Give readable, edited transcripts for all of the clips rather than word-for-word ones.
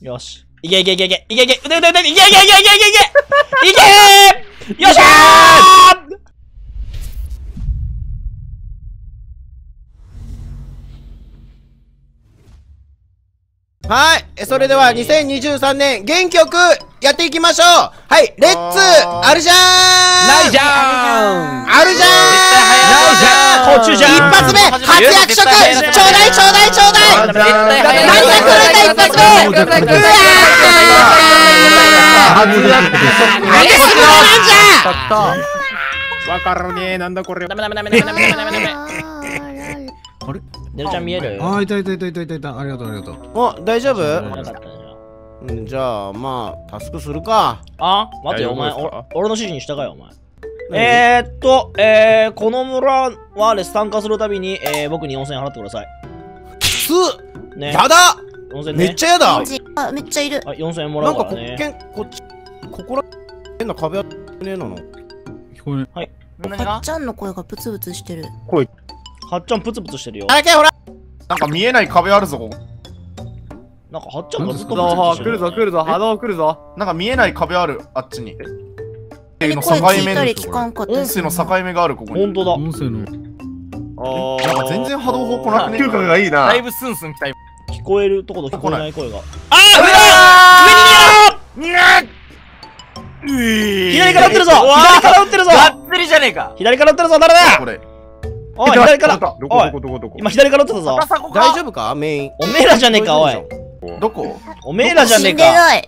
よし。いけいけいけいけいけいけ、腕腕腕、いけいけいけいけいけいけいけよっしゃー。 はい、それでは2023年元気よくやっていきましょう。はい、レッツあるじゃーん。 ないじゃん。 あるじゃーん。 途中じゃん。 一発目初役職ちょうだいちょうだいちょうだい。何が来るんだ一発目。うわー。なんですぐなんじゃ。 わからねえ、なんだこれ。 ダメダメダメダメダメダメダメ。 あれデルちゃん見える？ あ、いたいたいたいたいたいた。ありがとうありがとう。 お、大丈夫？ よかったじゃん。 じゃあまあタスクするか。 あ、待てよお前、 大丈夫ですか？ 俺の指示に従えよお前。この村はです参加するたびに、僕に4000円払ってください。 きつっ。 ね。 やだ。 4000円ね。 めっちゃやだ。 あ、めっちゃいる。 はい、4000円もなんからうからね。 こっちここら変な壁あってねえなの。 聞こえない。 はっちゃんの声がブツブツしてる。 はっちゃんプツプツしてるよ。 あれけほら。 なんか見えない壁あるぞ、ここ。 なんかはっちゃんがずっとプツプツ来してる。 るぞ来るぞ、波動来るぞ。 なんか見えない壁ある、あっちに。 声の境目の聞いたり聞かんかった音声の境目がある、ここに。 ほんとだ。 音声の。 なんか全然波動方向なくね。 嗅覚がいいな。 だいぶスンスン来たよ。 聞こえるとこと聞こえない声が。 あ上に逃げろ！左から撃ってるぞ！左から撃ってるぞ！ がっつりじゃねえか。 左から撃ってるぞ、誰だ！ これ。 おい、左から。 どこおいどこどこどこ。 今左から撃ってたぞ。 大丈夫かメイン。 おめえらじゃねえか、おい。 どこ？ おめえらじゃねえ死んでか。 ない。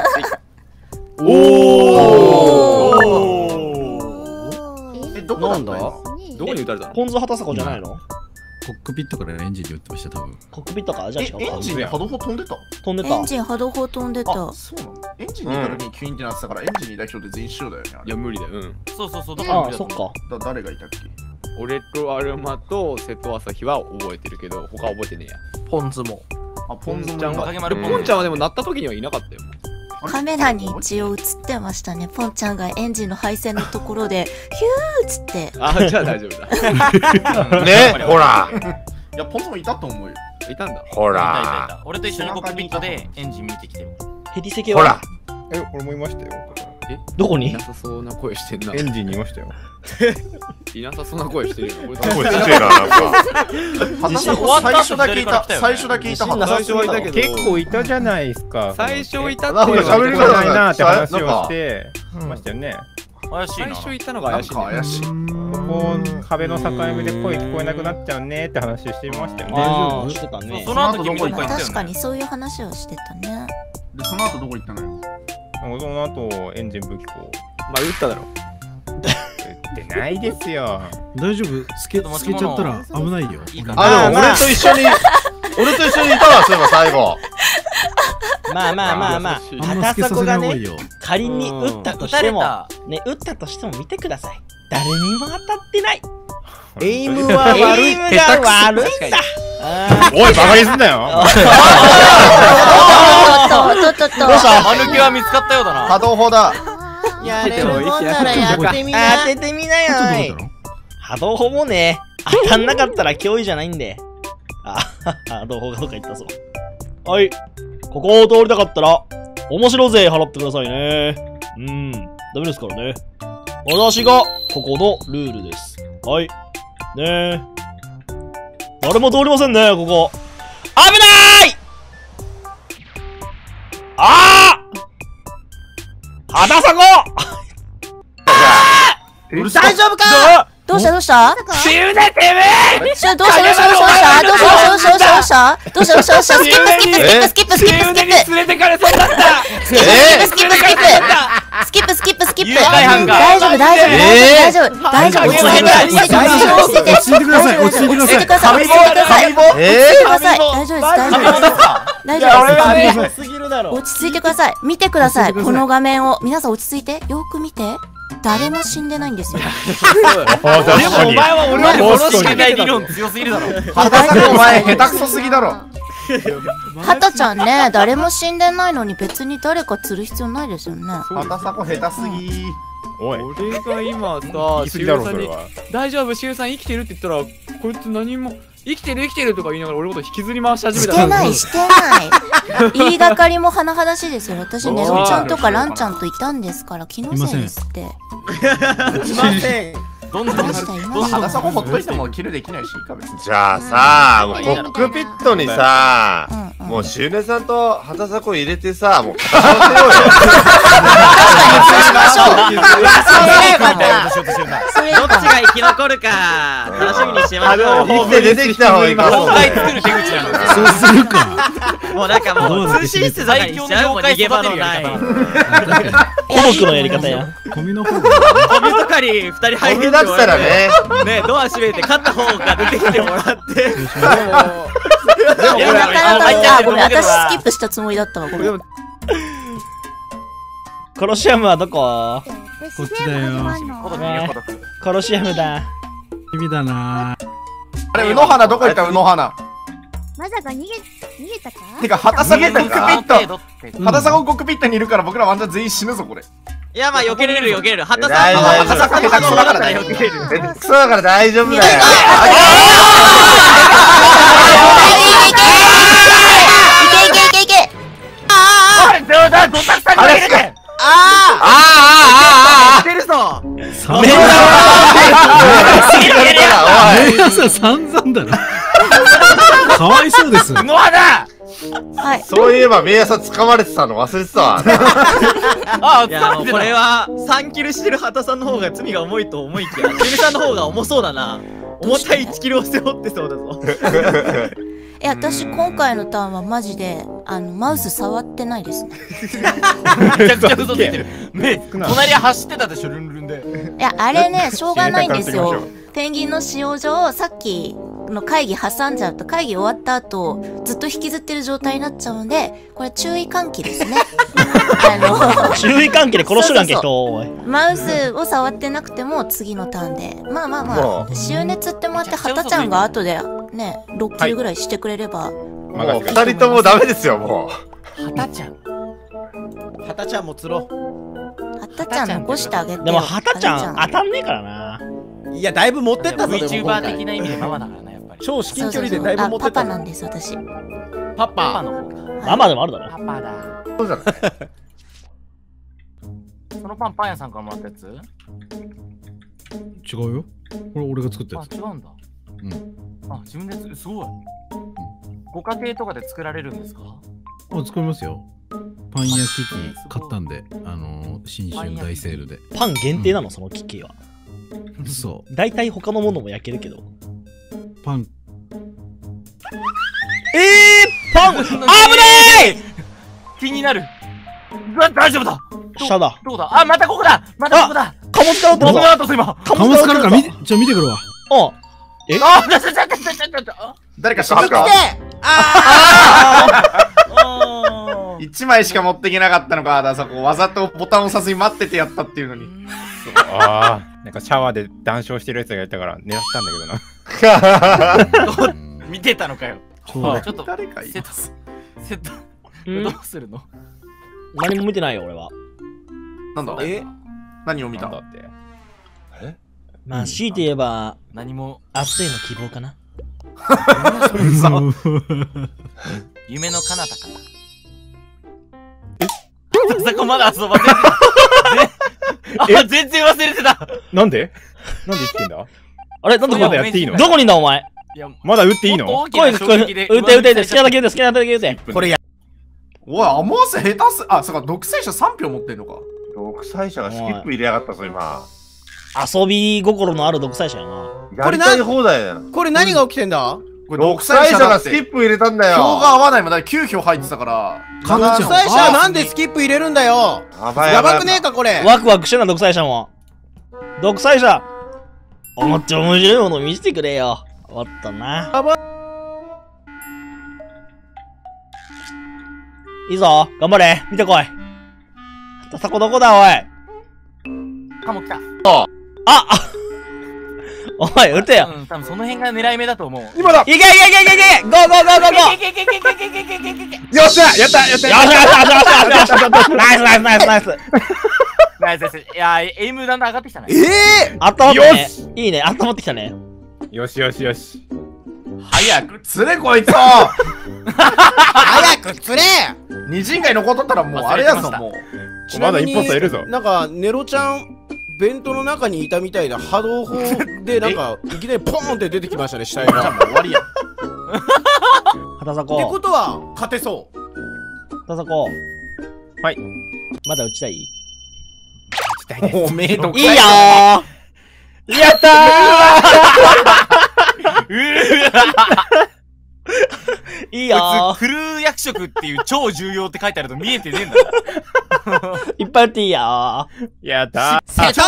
どこだなんだ？ どこに撃たれたの？ ポン酢畑坂じゃないの？ コックピットからエンジンに撃ってました、多分。 コックピットか？じゃあ違うか。 エンジンに波動砲飛んでた？ 飛んでた。 エンジン波動砲飛んでた。 あ、そうなの？エンジンにいた時にキュインってなってたから、エンジンにいた人で全員一緒だよね。あれいや、無理だよ。うん。 そうそうそう、だからああ、 無理だと思う。 そっか。 誰がいたっけ？ 俺とアルマと瀬戸朝日は覚えてるけど、他覚えてねえや。 ポン酢も。 あ、ポン酢もいちゃんた。 影丸ポンちゃんはでも鳴った時にはいなかったよ。 カメラに一応映ってましたね。ポンちゃんがエンジンの配線のところで、ヒューっつって。 あ、じゃあ大丈夫だ。 ね、ほら、 いや、ポン酢もいたと思うよ。 いたんだ。 ほいたいたいら、 た。俺と一緒にコックピットでエンジン見てきてる。 ヘリ席ほらは、 俺もいましたよ。 どこにいなさそうな声してんな。 エンジンにいましたよ。 いなさそうな声してるよ。俺声ちっちゃいな、なんか。 最初だけいた。最初だけいた。 自信なさ最初はいたけど。 結構いたじゃないですか。 最初いたなんかっていうの喋り方ないなって話をなんかしてましたよね。 怪しいな。 最初いたのがなん怪しいね。 か怪しい。 ここ壁の境目で声聞こえなくなっちゃうねって話してましたよね。 ああ、してたね。 その後君どっか行ったよね。 確かにそういう話をしてたね。 で、その後どこ行ったのよ？ その後エンジン武器庫まあ、撃っただろ。 撃ってないですよ。 大丈夫？つけちゃったら危ないよ。 いいかな。 あ、でも俺と一緒にいたわ、そういえば最後。 まあまあまあまあ、 あんまつけさせ畑がね、 ない方がいいよ。 仮に撃ったと撃たしても、 れた。 ね、撃ったとしても見てください。誰にも当たってない。 エイムは悪い。 エイムが悪いんだ。 おい、バカにすんなよ。 とっとっとっとっと。 どうした間抜けは見つかったようだな。 波動砲だ。 やれるもんならやってみな。 当ててみなよちょっとどおい。 こだろ波動砲もね、当たんなかったら脅威じゃないんで。あ、波動砲がどっか行ったぞ。はい。ここを通りたかったら、面白税払ってくださいね。ダメですからね。私が、ここのルールです。はい。ねえ。誰も通りませんね、ここ。危ないああ肌さこ大丈夫か？ どうしたどうした死ぬねてめえ。 どうしたどうしたどうしたどうしたどうしたどうしたどうしたどうしたどうしたスキップスキップスキップスキップスキップスキップ連れてかれそうだった。 スキップスキップスキップスキップスキップ誘拐犯が大丈夫大丈夫大丈夫大丈夫落ち着いてください。落ち着いてください。落ち着いてください。 落ち着いてください落ち着いてください落ち着いてください大丈夫です大丈夫です大丈夫ですすぎるだろ。 落ち着いてください見てくださいこの画面を皆さん落ち着いてよく見て誰も死んでないんですよでもお前は俺より殺してない理論強すぎるだろ。 畑さんお前下手くそすぎだろ。 はたちゃんね誰も死んでないのに別に誰か釣る必要ないですよね畑さん下手すぎ。 おい、 俺が今さ、 言い過ぎだろそれは。 大丈夫、しゅうさん生きてるって言ったら、こいつ何も、生きてるとか言いながら俺のこと引きずり回し始めたしてないしてない言いがかりも甚だしいですよ。私、ネロちゃんとかランちゃんといたんですから、気のせいですって。 いません。 どんどん肌さこほっといてもキルできないし、いいか別に。 じゃあさ、もうコックピットにさ、もうシュウネさんと肌さこ入れてさ、もう戦わせようよ。 どっちが生き残るか楽しみにしましょう。 生きて出てきた方がいいか。 妖怪作る手口なの。 そうするか。 もうなんかもう通信室とかにしちゃうもん、逃げ場のない。 孤独のやり方や。 ゴミの方が。 ゴミとかに2人入ってだったらね、 ドア閉めて勝った方が出てきてもらって。 いや、なかなか、ごめん、私スキップしたつもりだったわ、ごめん。 コロシアムはどこ？ こっちだよ。 コロシアムだ。 君だな。 あれ、うの花どこ行った？うの花。 まさか逃げたか？ てか、畑さんコックピット。畑さんコックピットにいるから僕らワンチャン全員死ぬぞ、これ。 いや、まあ、避けれる。畑さん下手くそだから避けれる。下手くそだから大丈夫だよ。 いけああ冗談、どたくさんに入れて。してるぞ。 メイヤさん散々だな。かわいそうです。 ノアだ。 そういえばメイヤさん掴まれてたの忘れてたわ。 いや、もうこれは3キルしてる畑さんの方が罪が重いと思いきや、シュウネさんの方が重そうだな。重たい1キルを背負ってそうだぞ。 私今回のターンはマジでマウス触ってないですね。 めちゃくちゃ嘘ついてる。隣走ってたでしょ、ルンルンで。 いや、あれね、しょうがないんですよ。ペンギンの使用上、さっきの会議挟んじゃうと、会議終わった後ずっと引きずってる状態になっちゃうので、これ注意喚起ですね。 注意喚起で殺しとらんけ人。 マウスを触ってなくても次のターンで、まあ執熱ってもらって、はたちゃんが後でね6キルぐらいしてくれれば。 もう2人ともダメですよ、もう。 はたちゃんもつろ。 はたちゃん残してあげて。 でもはたちゃん当たんねえからな。 いや、だいぶ持ってったぞ。 VTuber 的な意味でママだからな、やっぱり。 超至近距離でだいぶ持ってった。 パパなんです、私。 パパの方か。 ママでもあるだろ。 パパだ。 そうじゃない。 そのパン屋さんからもらったやつ？ 違うよ。これ俺が作ったやつ。 違うんだ。自分ですごい。ご家庭とかで作られるんですか？ 作りますよ。パン焼き器買ったんで、新春大セールで。 パン限定なの、その機器は。 そう。 大体他のものも焼けるけど。 パン。 パン危ない！ 気になる。大丈夫だ。 下だ。 どうだ？またここだ。またここだ。 貨物からどうだと今。 貨物からか見てくるわ。 誰か死ぬか？1枚しか持ってけなかったのか、ださこわざとボタンを押さずに待っててやったっていうのに。 なんかシャワーで談笑してるやつがいたから狙ったんだけどな。 見てたのかよ。ちょっと誰かいセットどうするの？ 何も見てないよ、俺は。 なんだ？何を見た？ まあ、強いて言えば、 何も。 明日への希望かな。 夢の彼方かな。そこまだ遊ばせて全然忘れてた。 なんで生きてんだ？ あれ、なんでまだやっていいの？ どこにいんだお前。 まだ撃っていいの？ 撃て、好きなだけ撃て、好きなだけ撃て。 これや。おい、アモース下手す。あ、そうか、独裁者3票持ってんのか。 独裁者がスキップ入れやがったぞ、今。 遊び心のある独裁者やな。 やりたい放題だよ。 これ何が起きてんだ？ 独裁者がスキップ入れたんだよ。 票が合わないもんだ。9票入ってたから。 独裁者はなんでスキップ入れるんだよ。やばくねえかこれ。 ワクワクしてんな、独裁者も。独裁者、もっと面白いものを見せてくれよ。おっとな。いいぞ、頑張れ、見てこい。タコどこだ、おい。 カモ来た。 おい、撃てよ。 多分その辺が狙い目だと思う。 今だ。 いけゴーゴーゴーゴーゴーゴーゴー。 よっしゃ、やったナイス。いや、エイムだんだん上がってきたね。 あったまってね。いいね、あったまってきたね。 よし。 早く釣れこいつを早く釣れ。 二陣街残っとったらもうあれやぞ、もう。 まだインポスターいるぞ。 なんかネロちゃん弁当の中にいたみたいな波動砲でなんかいきなりポーンって出てきましたね、死体が。 じゃあもう終わりや。 畑って迫。 ことは勝てそう。 畑迫。 はい。 まだ打ちたい？ おめえといいよー。やったー。いいよー。 クルー役職っていう超重要って書いてあると見えてねえんだ。 いっぱい打っていいよー。 やった瀬戸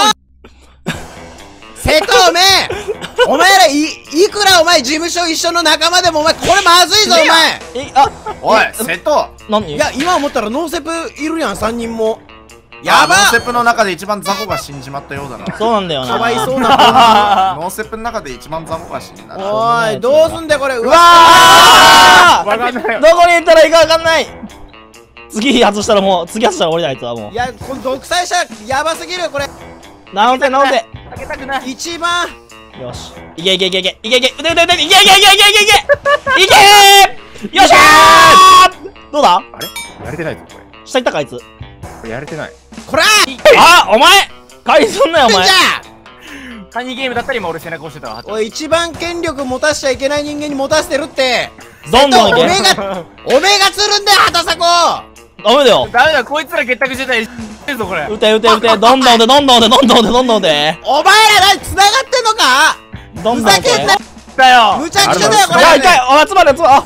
おめえお前らいくらお前事務所一緒の仲間でもお前これまずいぞお前。 おい瀬戸。 何？ いや今思ったらノーセプいるやん3人も。 やばっ。ノーセプの中で一番ザコが死んじまったようだな。 そうなんだよな。 かわいそうなノーセプの中で一番ザコが死んだな。 おいどうすんだよこれ。うわー。わかんない。どこに行ったらいいかわかんない。次外したらもう次外したら俺だあいつはもう。 いやこの独裁者やばすぎるこれ。 直せ直せ。 開けたくない。 一番。 よし。いけいけいけいけいけいけ。腕腕腕いけいけいけいけいけいけいけ。よっしゃー。どうだ？ あれやれてないぞこれ。 下行ったかあいつ。 これやれてない。 こらあお前返すんなよお前。 カニゲームだったら今俺背中押してたわ。 おい一番権力持たしちゃいけない人間に持たせてるって。 どんどんいけ。 おめえが釣るんだよ畑迫。 ダメだよ。 ダメだこいつら結託してたりしてんぞこれ。 撃て撃て撃て。どんどんでどんどんでどんどんでどんどんで。 お前ら何繋がってんのか。 どんどんで。 ふざけんなだよ。 むちゃくちゃだよこれ。 痛い痛い。お集まれ集まれ。あ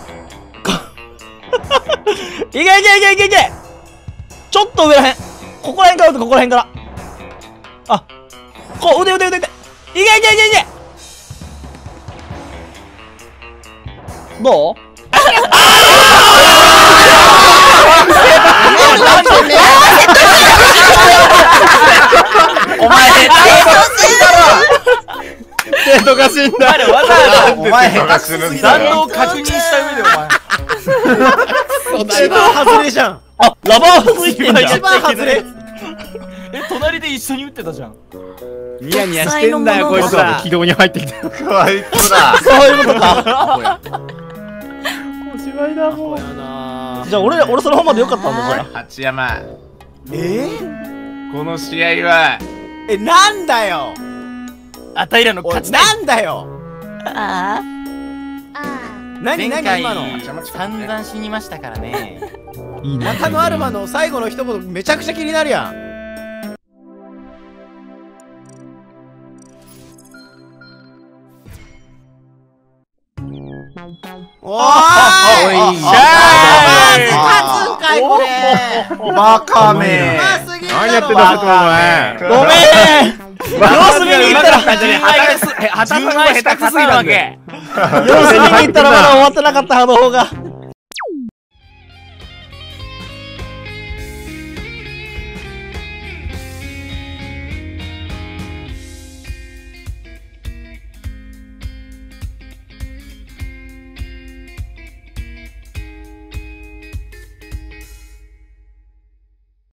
いけいけいけいけいけ。ちょっと上らへん。ここらへんから撃ってここらへんから。あこう腕腕腕腕。いけいけいけいけ。どう？ お前生徒が死んだ。 わざわざお前下手くそすぎだ弾よ。 道確認した上でお前。 一番外れじゃん。 あラバーついてんじゃん。 一番外れ。 隣で一緒に撃ってたじゃん。 ニヤニヤしてんだよこいつら。 軌道に入ってきた。 こいつら。 そういうことか。 おしまいだもう。 じゃあ俺そのままでよかったんだじゃあ。 八山、 ここの試合はなんだよ。 あたいらの勝ちだ。 なんだよ。 あ何何今の。 散々死にましたからね。 いいね。 中野アルマの最後の一言めちゃくちゃ気になるやん。おーい。 勝つんかいこれ。 バカめ。 何やってんだ瀬戸お前。 ごめん。様子見に行ったら旗が下手くそすぎたわけ。 様子見に行ったらまだ終わってなかった波動が。